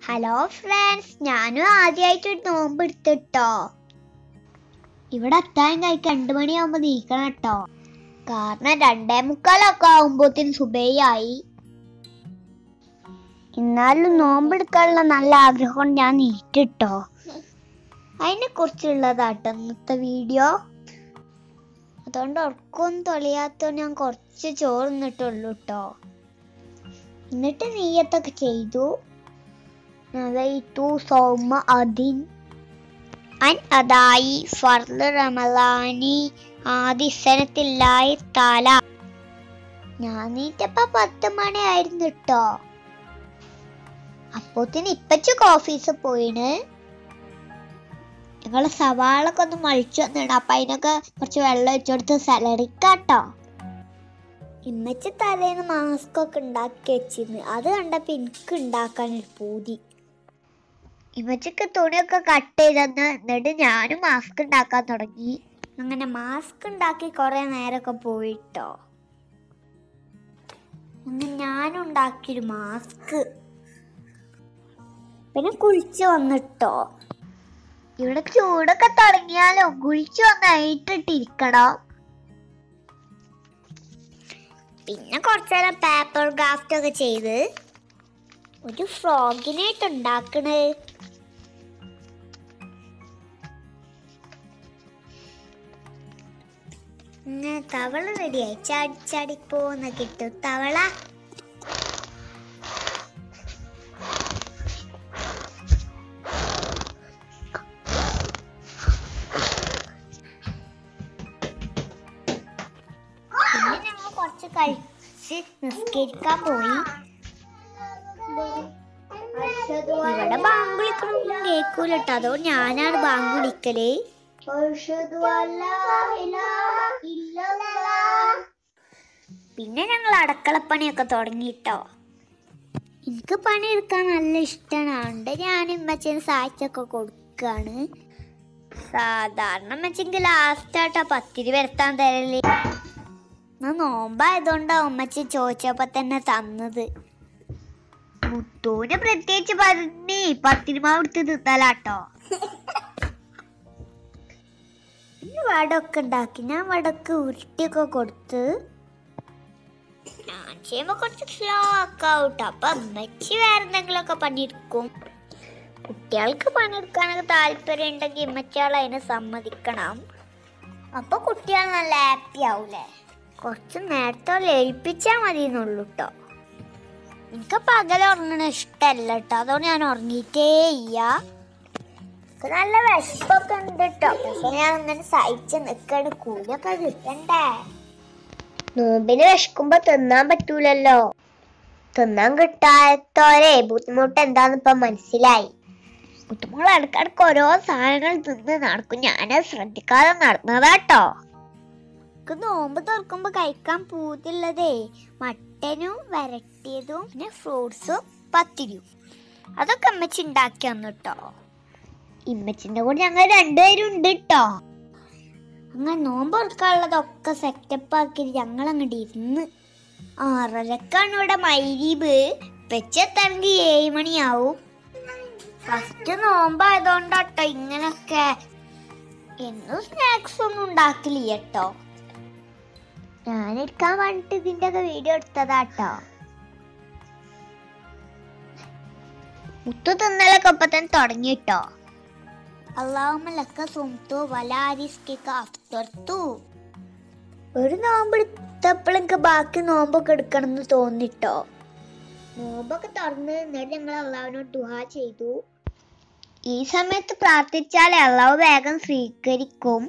Hello friends, ഞാനും ആദ്യമായിട്ട് നോമ്പ് എടുത്തിട്ടോ. ഇവിടെ അത്താഴം കഴിക്കാൻ 2 മണിയാകുമ്പോ നീക്കണം കേട്ടോ. കാരണം 2:45 ആകുമ്പോത്തിന് സുബഹിയായി. എന്നാലും നോമ്പെടുക്കാനുള്ള നല്ല ആഗ്രഹം ഞാൻ നീറ്റിട്ടോ. അതിനെ കുറിച്ചുള്ളതാട്ടോ ഇന്നത്തെ വീഡിയോ. അതുകൊണ്ട് ഉറക്കൊന്നും തൊളിയാത്ത ഞാൻ കുറച്ച് ചോറ് തിന്നിട്ടുള്ളൂ കേട്ടോ. എന്നിട്ട് നീയത്തൊക്കെ ചെയ്തു. نويت صوم غد عن أداء فرض رمضان هذه السنة الله تعالى. ഞാൻ നീറ്റപ്പോ 10 മണിയായിരുന്നു കേട്ടോ. അപ്പോത്തിന് ഇപ്പച്ചു ഓഫീസിൽ പോയിന്. ഞങ്ങള് സവാളൊക്കെ ഒന്ന് മഴിച്ചു വന്നിട. അപ്പൊ അതിനൊക്കെ കുറച്ച് വെള്ളം ഒഴിച്ചെടുത്ത് സലഡിക്കാട്ടോ. ഇമ്മച്ചി തലേന്ന് മാസ്ക് ഒക്കെ ഉണ്ടാക്കി വെച്ചിരുന്നു. അത് കണ്ടപ്പോ എനിക്ക് ഉണ്ടാക്കാനൊരു പൂതി. ഇമ്മച്ചിക്ക് തുണിയൊക്കെ കട്ട് ചെയ്തെന്ന്. എന്നിട്ട് ഞാനും മാസ്ക് ഉണ്ടാക്കാൻ തുടങ്ങി. അങ്ങനെ മാസ്ക് ഉണ്ടാക്കി കുറെ നേരമൊക്കെ പോയിട്ടോ. അങ്ങനെ ഞാനും ഉണ്ടാക്കിയൊരു മാസ്ക്. പിന്നെ കുളിച്ച് വന്നിട്ടോ. ഇവിടെ ചൂടൊക്കെ തുടങ്ങിയാലോ കുളിച്ച് വന്നായിട്ടിരിക്കണം. പിന്നെ കുറച്ചേരം പേപ്പർ ക്രാഫ്റ്റ് ഒക്കെ ചെയ്ത് ഒരു ഫ്രോഗിനായിട്ട് ഉണ്ടാക്കണേ. തവള റെഡിയായി. ചാടിപ്പോന്ന് കിട്ടും തവള. പിന്നെ ഞങ്ങൾ കുറച്ച് കഴിച്ച് നിസ്കരിക്കാൻ പോയി. ഇവിടെ ബാങ്ക് വിളിക്കണമൊന്നും കേൾക്കൂലട്ടോ. അതുകൊണ്ട് ഞാനാണ് ബാങ്ക് വിളിക്കല്. പിന്നെ ഞങ്ങൾ അടുക്കളപ്പണിയൊക്കെ തുടങ്ങിട്ടോ. എനിക്ക് പണിയെടുക്കാൻ നല്ല ഇഷ്ടമാണ്. ഞാൻ ഉമ്മച്ചിന് സഹായിച്ചൊക്കെ കൊടുക്കാണ്. സാധാരണ ഉമ്മച്ചിക്ക് ലാസ്റ്റ് ആയിട്ടാ പത്തിരി വരുത്താൻ തരല്. നോമ്പായതുകൊണ്ടാ ഉമ്മച്ചി ചോദിച്ചപ്പോ തന്നെ തന്നത്. മുത്തൂന് പ്രത്യേകിച്ച് പറഞ്ഞ് പത്തിരി മാവ് എടുത്ത് തിന്നലാട്ടോ. പിന്നെ വടൊക്കെ ഉണ്ടാക്കി. ഞാൻ വടക്ക് ഉരുട്ടിയൊക്കെ കൊടുത്ത്. ഞാൻ ചെയ്യുമ്പോ കുറച്ച് സ്ലോ ആക്കാവൂട്ടോ. അപ്പൊ അമ്മച്ചി വേറെ എന്തെങ്കിലുമൊക്കെ പണിയെടുക്കും. കുട്ടികൾക്ക് പണിയെടുക്കാനൊക്കെ താല്പര്യം ഉണ്ടെങ്കിൽ അമ്മച്ചിയാൾ അതിനെ സമ്മതിക്കണം. അപ്പൊ കുട്ടികൾ നല്ല ഹാപ്പി ആവൂലേ. കുറച്ച് നേരത്തെ ഏൽപ്പിച്ചാ മതി എന്നുള്ളൂ കേട്ടോ. എനിക്ക് പകൽ ഉറങ്ങണ ഇഷ്ടമല്ല കേട്ടോ. അതുകൊണ്ട് ഞാൻ ഉറങ്ങിയിട്ടേ ഇല്ല. നല്ല വിശപ്പൊക്കെ ഉണ്ട് കേട്ടോ. പക്ഷെ ഞാൻ അങ്ങനെ സഹിച്ച് നിൽക്കണ. കൂലൊക്കെ കിട്ടണ്ടേ. നോമ്പിന് വിശക്കുമ്പോ തിന്നാൻ പറ്റൂലല്ലോ. തിന്നാൻ കിട്ടാത്തോരെ ബുദ്ധിമുട്ട് എന്താന്ന് ഇപ്പൊ മനസ്സിലായി. ബുദ്ധിമുട്ട് ഇടക്കിടക്ക് ഓരോ സാധനങ്ങൾ തിന്ന് നടക്കും. ഞാനത് ശ്രദ്ധിക്കാതെ നടന്നതാട്ടോ. നോമ്പ് തുറക്കുമ്പോ കഴിക്കാൻ പൂതിയുള്ളതേ മട്ടനും വരട്ടിയതും പിന്നെ ഫ്രൂട്ട്സും പത്തിരിയും. അതൊക്കെ അമ്മച്ചി ഉണ്ടാക്കി വന്നു കേട്ടോ. ഇമ്മച്ചിന്റെ കൂടെ ഞങ്ങൾ 2 പേരും ഉണ്ട് കേട്ടോ. അങ്ങനെ നോമ്പ് തുറക്കാനുള്ളതൊക്കെ സെറ്റപ്പ് ആക്കി ഞങ്ങൾ അങ്ങോട്ട് ഇരുന്ന്. 6:30 ഇവിടെ മഗ്‌രിബ്. വെച്ചെത്താണെങ്കിൽ 7 മണിയാവും. ഫസ്റ്റ് നോമ്പായതുകൊണ്ടാട്ടോ ഇങ്ങനൊക്കെ. എന്നും സ്നാക്സ് ഒന്നും ഉണ്ടാക്കില്ല കേട്ടോ. ഞാനെടുക്കാൻ വേണ്ടിട്ട് ഇതിന്റെ ഒക്കെ വീഡിയോ എടുത്തതാട്ടോ. മുത്തു തിന്നലൊക്കെ ഇപ്പൊ തന്നെ തുടങ്ങിട്ടോ. അല്ലാഹുമ്മ ലക സുംതു വലാ റിസ്കിക അഫ്തർതു. ഒരു നോമ്പ് എടുത്തപ്പോൾ എനിക്ക് ബാക്കി നോമ്പൊക്കെ എടുക്കണം എന്ന് തോന്നിട്ടോ. നോമ്പൊക്കെ തുറന്ന് എന്നിട്ട് ഞങ്ങൾ അള്ളാഹുവിനോട് ദുആ ചെയ്തു. ഈ സമയത്ത് പ്രാർത്ഥിച്ചാലേ അള്ളാഹു വേഗം സ്വീകരിക്കും.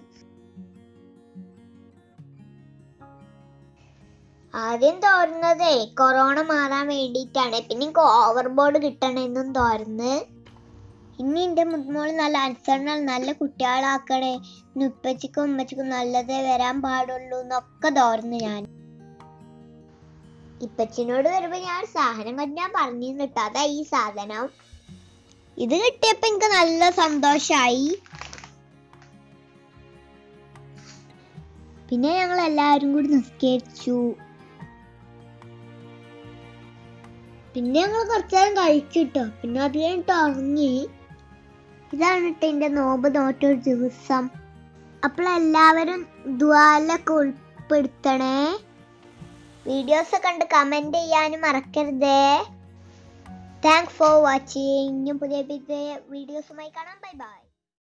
ആദ്യം തോന്നുന്നതേ കൊറോണ മാറാൻ വേണ്ടിയിട്ടാണ്. പിന്നെ എനിക്ക് ഓവർബോർഡ് കിട്ടണമെന്നും തോന്നുന്നു. ഇനി എന്റെ മുതുമോള് നല്ല അനുസരണം നല്ല കുട്ടികളാക്കണേ. ഉപ്പച്ചിക്കും ഉമ്മച്ചിക്കും നല്ലതേ വരാൻ പാടുള്ളൂ എന്നൊക്കെ തോന്നുന്നു. ഞാൻ ഇപ്പച്ചിനോട് വരുമ്പോ ഞാൻ സാധനം കണ്ടാൻ പറഞ്ഞിരുന്നു കേട്ടോ. അതാ ഈ സാധനം. ഇത് കിട്ടിയപ്പോ എനിക്ക് നല്ല സന്തോഷായി. പിന്നെ ഞങ്ങൾ എല്ലാവരും കൂടി നിസ്കരിച്ചു. പിന്നെ ഞങ്ങൾ കുറച്ചേരം കഴിച്ചിട്ടോ, പിന്നെ അത് കഴിഞ്ഞിട്ട് ഉറങ്ങി. ഇതാണ് കേട്ടോ എൻ്റെ നോമ്പ് നോറ്റൊരു ദിവസം. അപ്പോൾ എല്ലാവരും ദുആലൊക്കെ ഉൾപ്പെടുത്തണേ. വീഡിയോസ് കണ്ട് കമന്റ് ചെയ്യാനും മറക്കരുതേ. Thanks for watching. പുതിയ വീഡിയോസുമായി കാണാം. Bye bye.